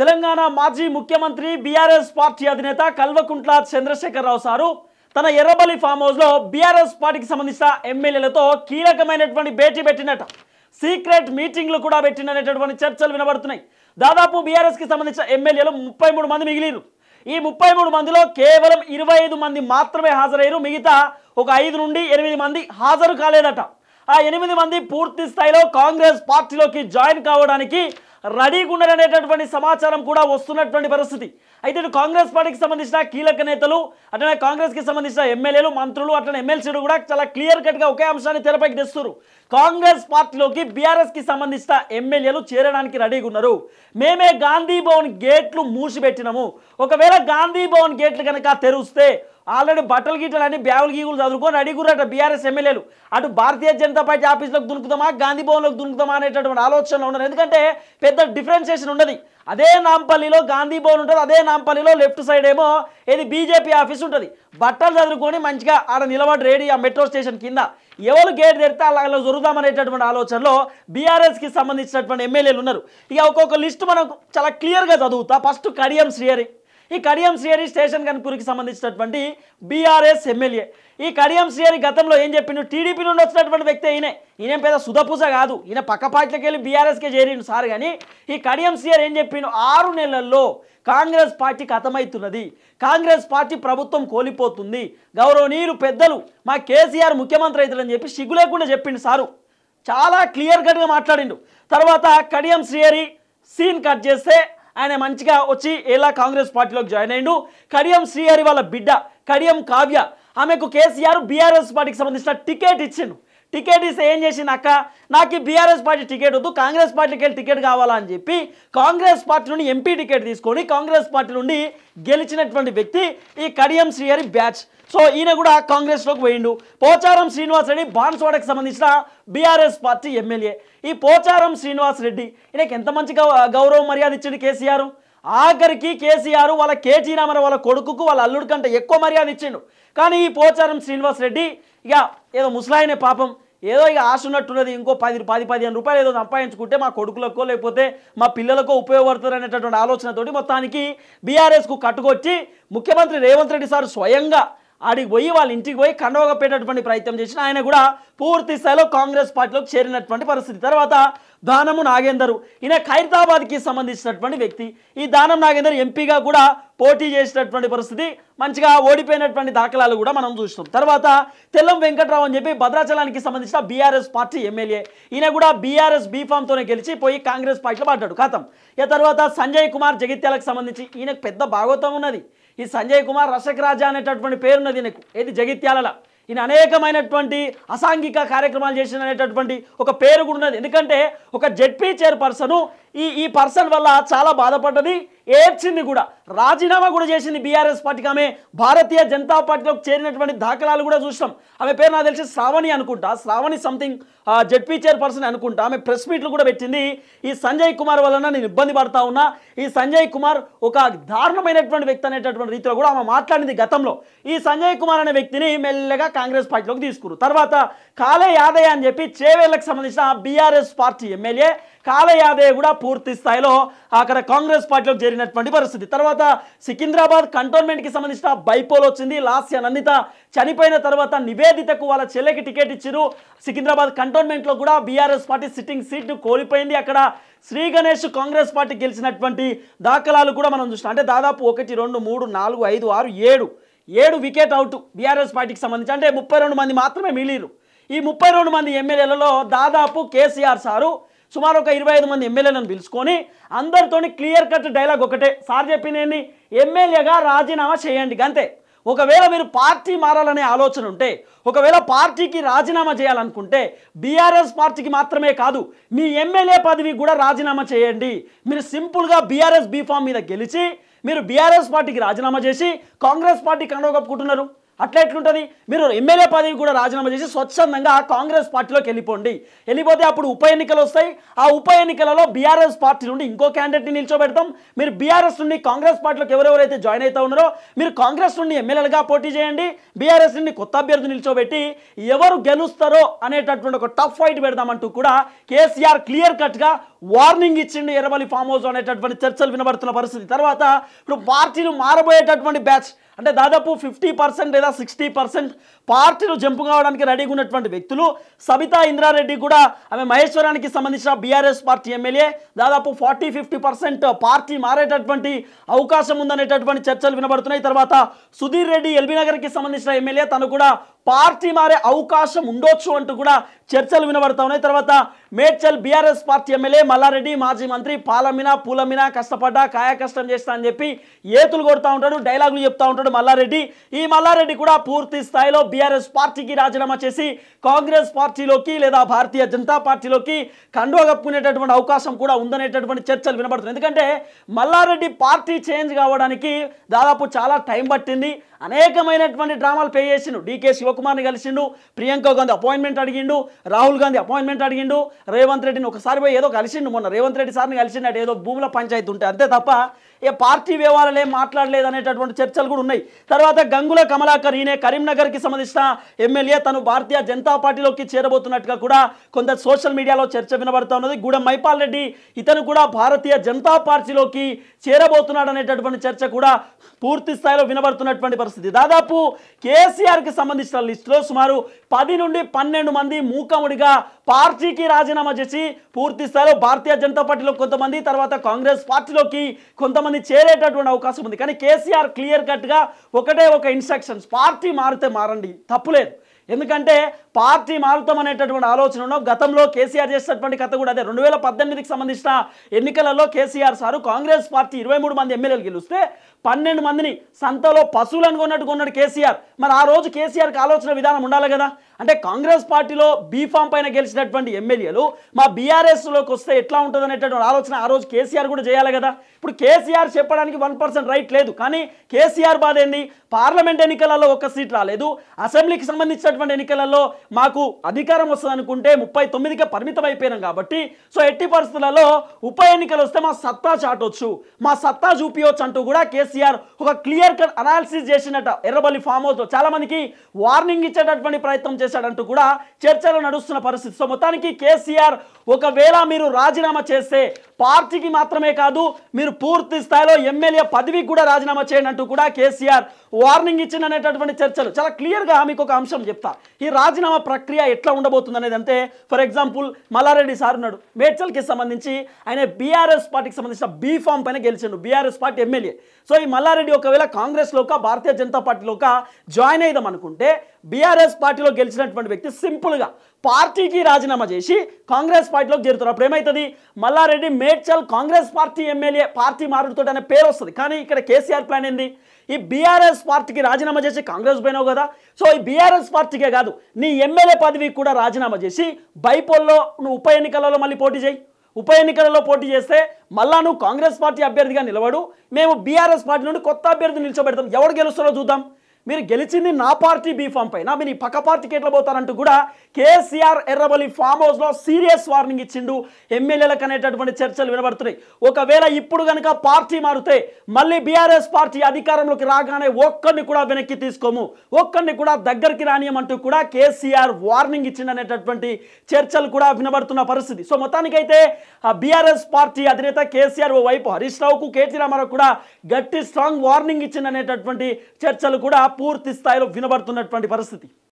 తెలంగాణ మాజీ ముఖ్యమంత్రి BRS party అధినేత కల్వకుంట్ల చంద్రశేఖరరావు సారు తన ఎర్రబలి ఫామ్ హౌస్ లో బీఆర్ఎస్ పార్టీకి సంబంధించిన ఎమ్మెల్యేలతో కీలకమైనటువంటి భేటీ పెట్టినట. సీక్రెట్ మీటింగ్లు కూడా పెట్టిననేటటువంటి చర్చలు వినబడుతున్నాయి. దాదాపు బీఆర్ఎస్ కి సంబంధించిన ఎమ్మెల్యేలు 33 మంది మిగిలిరు. ఈ 33 మందిలో కేవలం 25 మంది మాత్రమే హాజరయ్యారు. మిగతా ఒక 5 నుండి 8 మంది హాజరు కాలేదట. ఆ 8 మంది పూర్తి స్థాయిలో కాంగ్రెస్ పార్టీలోకి జాయిన్ కావడానికి రెడీగా ఉన్నారనేటటువంటి సమాచారం కూడా వస్తున్నటువంటి పరిస్థితి. అయితే ఇటు కాంగ్రెస్ పార్టీకి సంబంధించిన కీలక నేతలు, అట్లనే కాంగ్రెస్కి సంబంధించిన ఎమ్మెల్యేలు, మంత్రులు, అట్లనే ఎమ్మెల్సీలు కూడా చాలా క్లియర్ కట్గా ఒకే అంశాన్ని తెరపైకి తెస్తున్నారు. కాంగ్రెస్ పార్టీలోకి బీఆర్ఎస్కి సంబంధించిన ఎమ్మెల్యేలు చేరడానికి రెడీగా ఉన్నారు. మేమే గాంధీ భవన్ గేట్లు మూసిపెట్టినాము. ఒకవేళ గాంధీ భవన్ గేట్లు కనుక తెరిస్తే ఆల్రెడీ బట్టలు గీటలు అని బ్యాగులు గీగులు చదువుకొని అడిగురట బీఆర్ఎస్ ఎమ్మెల్యేలు. అటు భారతీయ జనతా పార్టీ ఆఫీస్లోకి దునుకుతామా, గాంధీ భవన్లోకి దునుకుతామా అనేటటువంటి ఆలోచనలో ఉన్నారు. ఎందుకంటే పెద్ద డిఫరెన్షియేషన్ ఉన్నది. అదే నాంపల్లిలో గాంధీ భవన్ ఉంటుంది, అదే నాంపల్లిలో లెఫ్ట్ సైడ్ ఏమో ఇది బీజేపీ ఆఫీస్ ఉంటుంది. బట్టలు చదువుకొని మంచిగా ఆడ నిలబడి రెడీ ఆ మెట్రో స్టేషన్ కింద ఎవరు గేట్ తెరితే అలా జరుగుదామనేటటువంటి ఆలోచనలో బీఆర్ఎస్కి సంబంధించినటువంటి ఎమ్మెల్యేలు ఉన్నారు. ఇక ఒక్కొక్క లిస్టు మనం చాలా క్లియర్గా చదువుతా. ఫస్ట్ కడియం శ్రీహరి. ఈ కడియం శ్రీహరి స్టేషన్ కన్పూర్కి సంబంధించినటువంటి బీఆర్ఎస్ ఎమ్మెల్యే. ఈ కడియం శ్రీహరి గతంలో ఏం చెప్పిండు, టీడీపీ నుండి వచ్చినటువంటి వ్యక్తి ఈయన పెద్ద సుధపూస కాదు, ఈయన పక్క పార్టీలకు వెళ్ళి బీఆర్ఎస్కే చేరిండు సార్. కానీ ఈ కడియం శ్రీహరి ఏం చెప్పిండు, 6 నెలల్లో కాంగ్రెస్ పార్టీ ఖతమవుతున్నది, కాంగ్రెస్ పార్టీ ప్రభుత్వం కోల్పోతుంది, గౌరవనీయులు పెద్దలు మా కేసీఆర్ ముఖ్యమంత్రి అవుతారని చెప్పి సిగ్గు లేకుండా చెప్పిండు సారు. చాలా క్లియర్ కట్గా మాట్లాడిండు. తర్వాత కడియం శ్రీహరి సీన్ కట్ చేస్తే ఆయన మంచిగా వచ్చి ఎలా కాంగ్రెస్ పార్టీలోకి జాయిన్ అయ్యిండు. కడియం శ్రీహరి వాళ్ళ బిడ్డ కడియం కావ్య, ఆమెకు కేసీఆర్ బీఆర్ఎస్ పార్టీకి సంబంధించిన టికెట్ ఇచ్చిండు. టికెట్ ఇస్తే ఏం చేసింది, అక్క నాకు బీఆర్ఎస్ పార్టీ టికెట్ వద్దు, కాంగ్రెస్ పార్టీకి వెళ్ళి టికెట్ కావాలా అని చెప్పి కాంగ్రెస్ పార్టీ నుండి ఎంపీ టికెట్ తీసుకొని కాంగ్రెస్ పార్టీ నుండి గెలిచినటువంటి వ్యక్తి ఈ కడియం శ్రీహరి బ్యాచ్. సో ఈయన కూడా కాంగ్రెస్లోకి పోయిండు. పోచారం శ్రీనివాస్ రెడ్డి బాన్స్వాడకు సంబంధించిన బీఆర్ఎస్ పార్టీ ఎమ్మెల్యే. ఈ పోచారం శ్రీనివాస్ రెడ్డి ఈయనకి ఎంత మంచి గౌరవం మర్యాద ఇచ్చిండు కేసీఆర్. ఆఖరికి కేసీఆర్ వాళ్ళ కేటీ రామారావు వాళ్ళ కొడుకుకు వాళ్ళ అల్లుడి కంటే ఎక్కువ మర్యాద ఇచ్చిండు. కానీ ఈ పోచారం శ్రీనివాస్ రెడ్డి ఇక ఏదో ముసలాయనే పాపం ఏదో ఇక ఆశ ఉన్నట్టున్నది, ఇంకో 10-15 రూపాయలు ఏదో సంపాదించుకుంటే మా కొడుకులకో లేకపోతే మా పిల్లలకో ఉపయోగపడుతుంది అనేటటువంటి ఆలోచనతోటి మొత్తానికి బీఆర్ఎస్కు కట్టుకొచ్చి ముఖ్యమంత్రి రేవంత్ రెడ్డి సార్ స్వయంగా ఆడికి పోయి వాళ్ళ ఇంటికి పోయి కండవగప్పేటటువంటి ప్రయత్నం చేసిన ఆయన కూడా పూర్తి స్థాయిలో కాంగ్రెస్ పార్టీలోకి చేరినటువంటి పరిస్థితి. తర్వాత దానము నాగేందర్, ఈయన ఖైరతాబాద్కి సంబంధించినటువంటి వ్యక్తి. ఈ దానం నాగేందర్ ఎంపీగా కూడా పోటీ చేసినటువంటి పరిస్థితి, మంచిగా ఓడిపోయినటువంటి దాఖలాలు కూడా మనం చూస్తాం. తర్వాత తెల్లం వెంకట్రావు అని చెప్పి భద్రాచలానికి సంబంధించిన బీఆర్ఎస్ పార్టీ ఎమ్మెల్యే. ఈయన కూడా బీఆర్ఎస్ బీఫామ్తోనే గెలిచి పోయి కాంగ్రెస్ పార్టీలో పడ్డాడు, ఖతం. ఇక తర్వాత సంజయ్ కుమార్ జగిత్యాలకు సంబంధించి ఈయనకు పెద్ద భాగవతం ఉన్నది. ఈ సంజయ్ కుమార్ రషక్ రాజా అనేటటువంటి పేరున్నది ఈయనకు, ఏది జగిత్యాలలో. ఈయన అనేకమైనటువంటి అసాంఘిక కార్యక్రమాలు చేసిన అనేటటువంటి ఒక పేరు కూడా ఉన్నది. ఎందుకంటే ఒక జెడ్పీ చైర్పర్సన్ ఈ పర్సన్ వల్ల చాలా బాధపడ్డది, ఏడ్చింది కూడా, రాజీనామా కూడా చేసింది బీఆర్ఎస్ పార్టీకి. ఆమె భారతీయ జనతా పార్టీలోకి చేరినటువంటి దాఖలాలు కూడా చూసాం. ఆమె పేరు నాకు తెలిసి శ్రావణి అనుకుంటా, శ్రావణి సంథింగ్ జెడ్పీ చైర్పర్సన్ అనుకుంటా. ఆమె ప్రెస్ మీట్లు కూడా పెట్టింది. ఈ సంజయ్ కుమార్ వలన నేను ఇబ్బంది పడతా ఉన్నా, ఈ సంజయ్ కుమార్ ఒక దారుణమైనటువంటి వ్యక్తి అనేటటువంటి రీతిలో కూడా ఆమె మాట్లాడింది గతంలో. ఈ సంజయ్ కుమార్ అనే వ్యక్తిని మెల్లగా కాంగ్రెస్ పార్టీలోకి తీసుకున్నారు. తర్వాత కాలే యాదయ్య అని చెప్పి చేవేళ్లకు సంబంధించిన బీఆర్ఎస్ పార్టీ ఎమ్మెల్యే కాలే యాదయ్య కూడా పూర్తి స్థాయిలో అక్కడ కాంగ్రెస్ పార్టీలోకి చేరినటువంటి పరిస్థితి. తర్వాత సికింద్రాబాద్ కంటోన్మెంట్కి సంబంధించిన బైపోల్ వచ్చింది. లాస్య నందిత చనిపోయిన తర్వాత నివేదితకు వాళ్ళ చెల్లెకి టికెట్ ఇచ్చారు. సికింద్రాబాద్ కంటోన్మెంట్లో కూడా బీఆర్ఎస్ పార్టీ సిట్టింగ్ సీట్ కోల్పోయింది. అక్కడ శ్రీ గణేష్ కాంగ్రెస్ పార్టీ గెలిచినటువంటి దాఖలాలు కూడా మనం చూసినాం. అంటే దాదాపు 1, 2, 3, 4, 5, 6, 7 వికెట్ అవుట్ బీఆర్ఎస్ పార్టీకి సంబంధించి. అంటే 32 మంది మాత్రమే మిగిలిరు. ఈ 32 మంది ఎమ్మెల్యేలలో దాదాపు కేసీఆర్ సారు సుమారు ఒక 25 మంది ఎమ్మెల్యేలను పిలుచుకొని అందరితోని క్లియర్ కట్ డైలాగ్ ఒకటే సార్ చెప్పింది, ఎమ్మెల్యేగా రాజీనామా చేయండి అంతే. ఒకవేళ మీరు పార్టీ మారాలనే ఆలోచన ఉంటే, ఒకవేళ పార్టీకి రాజీనామా చేయాలనుకుంటే బీఆర్ఎస్ పార్టీకి మాత్రమే కాదు మీ ఎమ్మెల్యే పదవికి కూడా రాజీనామా చేయండి. మీరు సింపుల్గా బీఆర్ఎస్ బీఫామ్ మీద గెలిచి మీరు బీఆర్ఎస్ పార్టీకి రాజీనామా చేసి కాంగ్రెస్ పార్టీ కండవ కప్పుకుంటున్నారు. అట్లా ఎట్లుంటుంది? మీరు ఎమ్మెల్యే పదవి కూడా రాజీనామా చేసి స్వచ్ఛందంగా కాంగ్రెస్ పార్టీలోకి వెళ్ళిపోతే అప్పుడు ఉప ఎన్నికలు వస్తాయి. ఆ ఉప ఎన్నికలలో బీఆర్ఎస్ పార్టీ నుండి ఇంకో క్యాండిడేట్ని నిల్చోబెడతాం. మీరు బీఆర్ఎస్ నుండి కాంగ్రెస్ పార్టీలోకి ఎవరెవరైతే జాయిన్ అవుతా ఉన్నారో మీరు కాంగ్రెస్ నుండి ఎమ్మెల్యేలుగా పోటీ చేయండి. బీఆర్ఎస్ నుండి కొత్త అభ్యర్థి నిల్చోబెట్టి ఎవరు గెలుస్తారో అనేటటువంటి ఒక టఫ్ ఫైట్ పెడదామంటూ కూడా కేసీఆర్ క్లియర్ కట్గా వార్నింగ్ ఇచ్చిండు ఎర్రబెల్లి ఫామ్ హౌస్ అనేటటువంటి చర్చలు వినబడుతున్న పరిస్థితి. తర్వాత ఇప్పుడు పార్టీలు మారబోయేటటువంటి బ్యాచ్ అంటే దాదాపు 50% లేదా 60% పార్టీలు జంపు కావడానికి రెడీగా ఉన్నటువంటి వ్యక్తులు. సబితా ఇంద్రారెడ్డి కూడా ఆమె మహేశ్వరానికి సంబంధించిన బీఆర్ఎస్ పార్టీ ఎమ్మెల్యే. దాదాపు 40-50% పార్టీ మారేటటువంటి అవకాశం ఉందనేటటువంటి చర్చలు వినబడుతున్నాయి. తర్వాత సుధీర్ రెడ్డి ఎల్బీ నగర్కి సంబంధించిన ఎమ్మెల్యే, తను కూడా పార్టీ మారే అవకాశం ఉండొచ్చు అంటూ కూడా చర్చలు వినబడతా ఉన్నాయి. తర్వాత Medchal BRS party MLA Malla Reddy, మాజీ మంత్రి పాలమినా పూలమినా కష్టపడ్డా కాయ కష్టం చేస్తా అని చెప్పి ఏతులు కొడతా ఉంటాడు, డైలాగులు చెప్తా ఉంటాడు మల్లారెడ్డి. ఈ మల్లారెడ్డి కూడా పూర్తి స్థాయిలో బీఆర్ఎస్ పార్టీకి రాజీనామా చేసి కాంగ్రెస్ పార్టీలోకి లేదా భారతీయ జనతా పార్టీలోకి కండువా కప్పుకునేటటువంటి అవకాశం కూడా ఉందనేటటువంటి చర్చలు వినబడుతుంది. ఎందుకంటే మల్లారెడ్డి పార్టీ చేంజ్ కావడానికి దాదాపు చాలా టైం పట్టింది. అనేకమైనటువంటి డ్రామాలు ప్లే చేసిండు. డీకే శివకుమార్ని కలిసిండు, ప్రియాంక గాంధీ అపాయింట్మెంట్ అడిగిండు, రాహుల్ గాంధీ అపాయింట్మెంట్ అడిగిండు, రేవంత్ రెడ్డిని ఒకసారి పోయి ఏదో కలిసిండు. మొన్న రేవంత్ రెడ్డి సార్ని కలిసిండు, ఏదో భూముల పంచాయతీ ఉంటాయి అంతే తప్ప ఏ పార్టీ వ్యవహారాలు ఏం మాట్లాడలేదు అనేటటువంటి చర్చలు కూడా ఉన్నాయి. తర్వాత గంగుల కమలాకర్, ఈయన కరీంనగర్కి సంబంధించిన ఎమ్మెల్యే, తను భారతీయ జనతా పార్టీలోకి చేరబోతున్నట్టుగా కూడా కొంత సోషల్ మీడియాలో చర్చ వినబడుతూ ఉన్నది. గూడెం మైపాల్ రెడ్డి, ఇతను కూడా భారతీయ జనతా పార్టీలోకి చేరబోతున్నాడు అనేటటువంటి చర్చ కూడా పూర్తి స్థాయిలో వినబడుతున్నటువంటి పరిస్థితి. దాదాపు కేసీఆర్కి సంబంధించిన లిస్టులో సుమారు 10 నుండి 12 మంది మూకముడిగా పార్టీకి రాజీనామా చేసి పూర్తి స్థాయిలో భారతీయ జనతా పార్టీలో కొంతమంది, తర్వాత కాంగ్రెస్ పార్టీలోకి కొంతమంది చేరేటటువంటి అవకాశం ఉంది. కానీ కేసీఆర్ క్లియర్ కట్గా ఒకటే ఒక ఇన్స్ట్రక్షన్స్, పార్టీ మారితే మారండి, తప్పులేదు. ఎందుకంటే పార్టీ మారుతాం అనేటటువంటి ఆలోచన ఉన్నాం. గతంలో కేసీఆర్ చేసినటువంటి కథ కూడా అదే. 2018కి సంబంధించిన ఎన్నికలలో కేసీఆర్ సారు కాంగ్రెస్ పార్టీ 23 మంది ఎమ్మెల్యేలు గెలిస్తే 12 మందిని సంతలో పశువులను కొన్నాడు కేసీఆర్. మరి ఆ రోజు కేసీఆర్కి ఆలోచన విధానం ఉండాలి కదా. అంటే కాంగ్రెస్ పార్టీలో బీఫామ్ పైన గెలిచినటువంటి ఎమ్మెల్యేలు మా బీఆర్ఎస్లోకి వస్తే ఎట్లా ఉంటుంది అనేటటువంటి ఆలోచన ఆ రోజు కేసీఆర్ కూడా చేయాలి కదా. ఇప్పుడు కేసీఆర్ చెప్పడానికి 1% రైట్ లేదు. కానీ కేసీఆర్ బాధ ఏంది? పార్లమెంట్ ఎన్నికలలో 1 సీట్ రాలేదు, అసెంబ్లీకి సంబంధించినటువంటి ఎన్నికలలో మాకు అధికారం వస్తుంది అనుకుంటే 39కే పరిమితం అయిపోయినాం కాబట్టి సో ఎట్టి పరిస్థితులలో ఉప ఎన్నికలు వస్తే మా సత్తా చాటొచ్చు, మా సత్తా చూపించవచ్చు అంటూ కూడా కేసీఆర్ ఒక క్లియర్ కట్ అనాలిసిస్ చేసినట్ట ఎర్రబెల్లి ఫామ్ హౌస్లో. చాలా మందికి వార్నింగ్ ఇచ్చేటటువంటి ప్రయత్నం చేశాడంటూ కూడా చర్చలు నడుస్తున్న పరిస్థితి. సో మొత్తానికి కేసీఆర్ ఒకవేళ మీరు రాజీనామా చేస్తే పార్టీకి మాత్రమే కాదు మీరు పూర్తి స్థాయిలో ఎమ్మెల్యే పదవికి కూడా రాజీనామా చేయండి అంటూ కూడా కేసీఆర్ వార్నింగ్ ఇచ్చిందనేటటువంటి చర్చలు. చాలా క్లియర్గా మీకు ఒక అంశం చెప్తా, ఈ రాజీనామా ప్రక్రియ ఎట్లా ఉండబోతుంది అనేది. అంటే ఫర్ ఎగ్జాంపుల్ మల్లారెడ్డి సార్ ఉన్నాడు, మేడ్చల్కి సంబంధించి ఆయన బీఆర్ఎస్ పార్టీకి సంబంధించిన బీఫామ్ పైన గెలిచిండు, బీఆర్ఎస్ పార్టీ ఎమ్మెల్యే. సో ఈ మల్లారెడ్డి ఒకవేళ కాంగ్రెస్లోక భారతీయ జనతా పార్టీలోక జాయిన్ అయిదాం అనుకుంటే బీఆర్ఎస్ పార్టీలో గెలిచినటువంటి వ్యక్తి సింపుల్గా పార్టీకి రాజీనామా చేసి కాంగ్రెస్ పార్టీలోకి చేరుతారు. అప్పుడు ఏమవుతుంది? Malla Reddy Medchal Congress party MLA, party మారుడుతో అనే పేరు వస్తుంది. కానీ ఇక్కడ కేసీఆర్ ప్లాన్ ఏంది? ఈ బీఆర్ఎస్ పార్టీకి రాజీనామా చేసి కాంగ్రెస్ పోయినావు కదా, సో ఈ బీఆర్ఎస్ పార్టీకే కాదు నీ ఎమ్మెల్యే పదవికి కూడా రాజీనామా చేసి బైపోల్లో నువ్వు ఉప ఎన్నికలలో మళ్ళీ పోటీ చేయి. ఉప ఎన్నికలలో పోటీ చేస్తే మళ్ళా నువ్వు కాంగ్రెస్ పార్టీ అభ్యర్థిగా నిలబడు, మేము బీఆర్ఎస్ పార్టీ నుండి కొత్త అభ్యర్థి నిల్చోబెడతాం, ఎవరు గెలుస్తారో చూద్దాం. మీరు గెలిచింది నా పార్టీ బీఫామ్ పైన, మీరు ఈ పక్క పార్టీకి ఎట్లా పోతారంటూ కూడా కేసీఆర్ ఎర్రబెల్లి ఫామ్ హౌస్లో సీరియస్ వార్నింగ్ ఇచ్చిండు ఎమ్మెల్యేలకు అనేటటువంటి చర్చలు వినబడుతున్నాయి. ఒకవేళ ఇప్పుడు కనుక పార్టీ మారితే మళ్ళీ బీఆర్ఎస్ పార్టీ అధికారంలోకి రాగానే ఒక్కరిని కూడా వెనక్కి తీసుకోము, ఒక్కరిని కూడా దగ్గరికి రానియమంటూ కూడా కేసీఆర్ వార్నింగ్ ఇచ్చిండు అనేటటువంటి చర్చలు కూడా వినబడుతున్న పరిస్థితి. సో మొత్తానికైతే ఆ బీఆర్ఎస్ పార్టీ అధినేత కేసీఆర్ ఓ వైపు హరీష్ రావుకు, కేటీ రామారావు కూడా గట్టి స్ట్రాంగ్ వార్నింగ్ ఇచ్చిండు అనేటటువంటి చర్చలు కూడా పూర్తి స్థాయిలో వినబడుతున్నటువంటి పరిస్థితి.